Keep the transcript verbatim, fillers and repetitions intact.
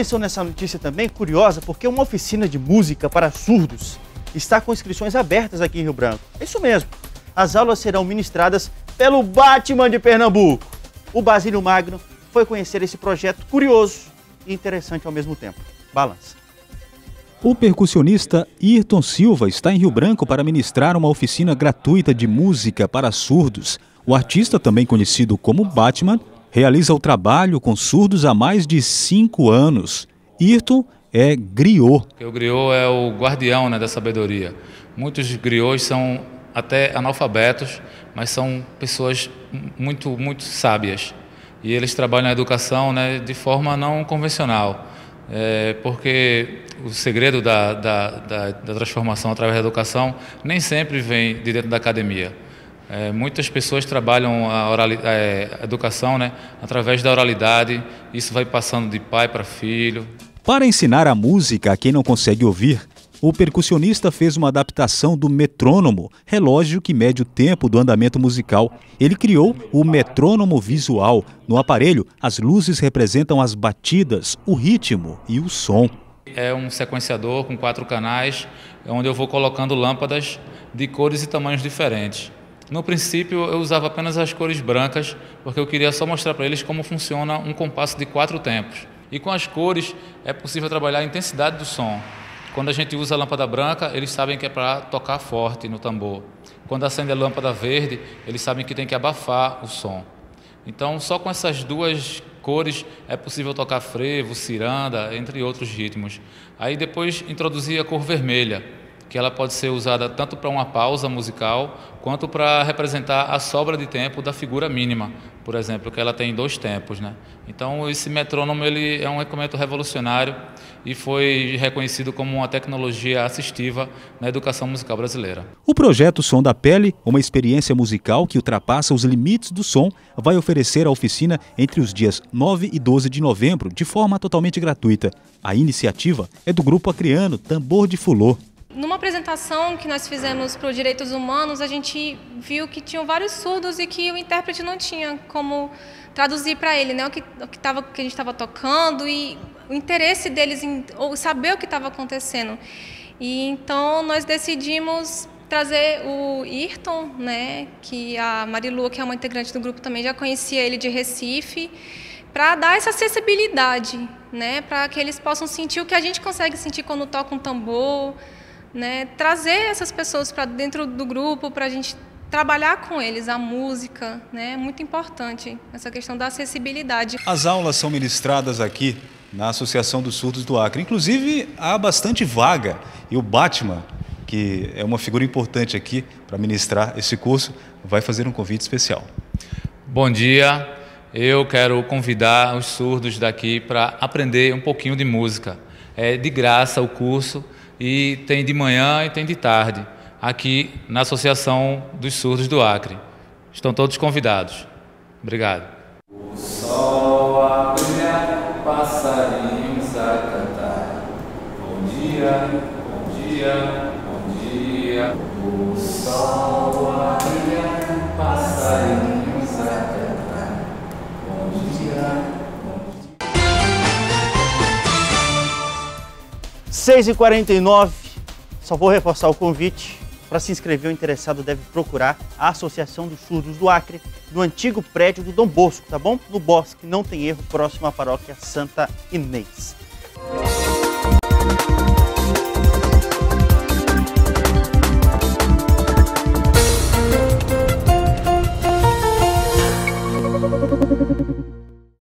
atenção nessa notícia também, curiosa, porque uma oficina de música para surdos está com inscrições abertas aqui em Rio Branco. É isso mesmo. As aulas serão ministradas pelo Batman de Pernambuco. O Basílio Magno foi conhecer esse projeto curioso e interessante ao mesmo tempo. Balança. O percussionista Ayrton Silva está em Rio Branco para ministrar uma oficina gratuita de música para surdos. O artista, também conhecido como Batman, realiza o trabalho com surdos há mais de cinco anos. Ayrton é griot. O griot é o guardião, né, da sabedoria. Muitos griots são até analfabetos, mas são pessoas muito, muito sábias. E eles trabalham na educação, né, de forma não convencional. É, porque o segredo da, da, da, da transformação através da educação nem sempre vem de dentro da academia. É, muitas pessoas trabalham a, orali, é, a educação, né, através da oralidade, isso vai passando de pai para filho. Para ensinar a música a quem não consegue ouvir, o percussionista fez uma adaptação do metrônomo, relógio que mede o tempo do andamento musical. Ele criou o metrônomo visual. No aparelho, as luzes representam as batidas, o ritmo e o som. É um sequenciador com quatro canais, onde eu vou colocando lâmpadas de cores e tamanhos diferentes. No princípio, eu usava apenas as cores brancas, porque eu queria só mostrar para eles como funciona um compasso de quatro tempos. E com as cores, é possível trabalhar a intensidade do som. Quando a gente usa a lâmpada branca, eles sabem que é para tocar forte no tambor. Quando acende a lâmpada verde, eles sabem que tem que abafar o som. Então, só com essas duas cores é possível tocar frevo, ciranda, entre outros ritmos. Aí depois introduzi a cor vermelha, que ela pode ser usada tanto para uma pausa musical, quanto para representar a sobra de tempo da figura mínima, por exemplo, que ela tem dois tempos, né? Então, esse metrônomo ele é um equipamento revolucionário e foi reconhecido como uma tecnologia assistiva na educação musical brasileira. O projeto Som da Pele, uma experiência musical que ultrapassa os limites do som, vai oferecer a oficina entre os dias nove e doze de novembro, de forma totalmente gratuita. A iniciativa é do grupo acreano Tambor de Fulô. Numa apresentação que nós fizemos para os direitos humanos, a gente viu que tinham vários surdos e que o intérprete não tinha como traduzir para ele, né, o que, o que, tava, que a gente estava tocando e o interesse deles em ou saber o que estava acontecendo. E então nós decidimos trazer o Ayrton, né, que a Marilu, que é uma integrante do grupo, também já conhecia ele de Recife, para dar essa acessibilidade, né, para que eles possam sentir o que a gente consegue sentir quando toca um tambor. Né, trazer essas pessoas para dentro do grupo, para a gente trabalhar com eles, a música, né, é muito importante, essa questão da acessibilidade. As aulas são ministradas aqui na Associação dos Surdos do Acre, inclusive há bastante vaga, e o Batman, que é uma figura importante aqui para ministrar esse curso, vai fazer um convite especial. Bom dia, eu quero convidar os surdos daqui para aprender um pouquinho de música. É de graça o curso, e tem de manhã e tem de tarde, aqui na Associação dos Surdos do Acre. Estão todos convidados. Obrigado. O sol a brilhar, passarinhos a cantar. Bom dia, bom dia, bom dia. O sol a brilhar, passarinhos a cantar. Bom dia. seis e quarenta e nove, só vou reforçar o convite. Para se inscrever, o interessado deve procurar a Associação dos Surdos do Acre, no antigo prédio do Dom Bosco, tá bom? No Bosque, não tem erro, próximo à paróquia Santa Inês.